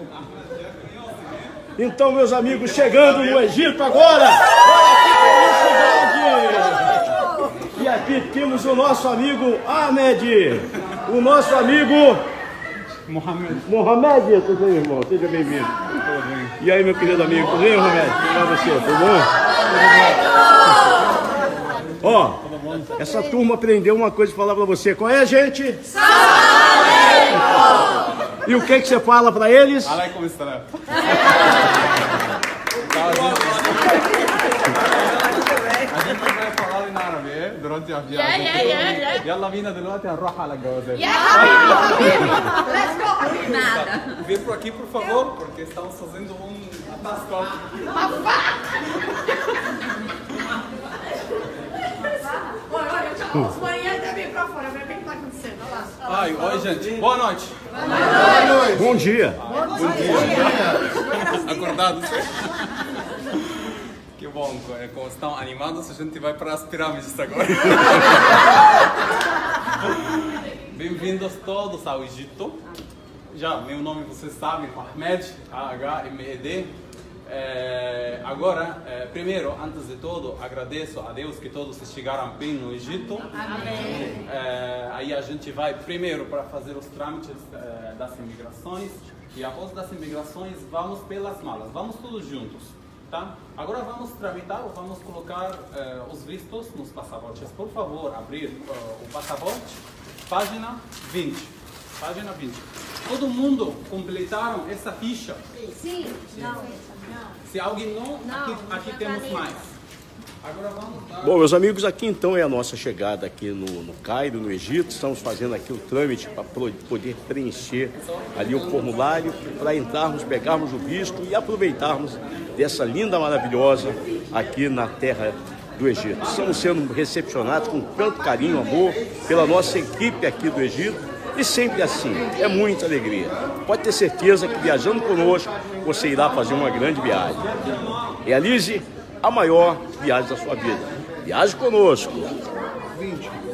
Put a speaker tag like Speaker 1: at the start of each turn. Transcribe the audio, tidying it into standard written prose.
Speaker 1: Então, meus amigos, chegando no Egito agora, olha que felicidade! E aqui temos o nosso amigo Ahmed, o nosso amigo Mohamed, tudo bem, irmão? Seja bem-vindo. E aí, meu querido amigo, tudo bem, Mohamed? Como é você? Tudo bom? Ó, essa turma aprendeu uma coisa para falar para você. Qual é, gente? E o que você fala para eles?
Speaker 2: Alaikum assalam. A gente vai falar em árabe durante a viagem. Yalla bina dلوقتي هنروح على الجوازات.
Speaker 3: Nada.
Speaker 2: Vem por aqui, por favor, porque estamos fazendo atasco.
Speaker 3: Os banheiros também pra fora, vai ver o que tá acontecendo. Olha lá.
Speaker 2: Ai, oi, gente. Boa noite.
Speaker 1: Bom dia.
Speaker 2: Acordados? Que bom, como estão animados, a gente vai para as pirâmides agora. Bem-vindos todos ao Egito. Já, meu nome vocês sabem, Ahmed, Ahmed. Agora, primeiro, antes de tudo, agradeço a Deus que todos chegaram bem no Egito.
Speaker 3: Amém.
Speaker 2: Aí a gente vai primeiro para fazer os trâmites das imigrações e após das imigrações vamos pelas malas, vamos todos juntos, tá? Agora vamos tramitar, vamos colocar os vistos nos passaportes. Por favor, abrir o passaporte, página 20. Página 20. Todo mundo completaram essa ficha?
Speaker 3: Sim. Não.
Speaker 2: Se alguém não, aqui temos mais. Agora vamos dar...
Speaker 1: Bom, meus amigos, aqui então é a nossa chegada aqui no Cairo, no Egito. Estamos fazendo aqui o trâmite para poder preencher ali o formulário, para entrarmos, pegarmos o visto e aproveitarmos dessa linda, maravilhosa aqui na terra do Egito. Estamos sendo recepcionados com tanto carinho, amor, pela nossa equipe aqui do Egito. E sempre assim, é muita alegria. Pode ter certeza que viajando conosco, você irá fazer uma grande viagem. Realize a maior viagem da sua vida. Viaje conosco. 20.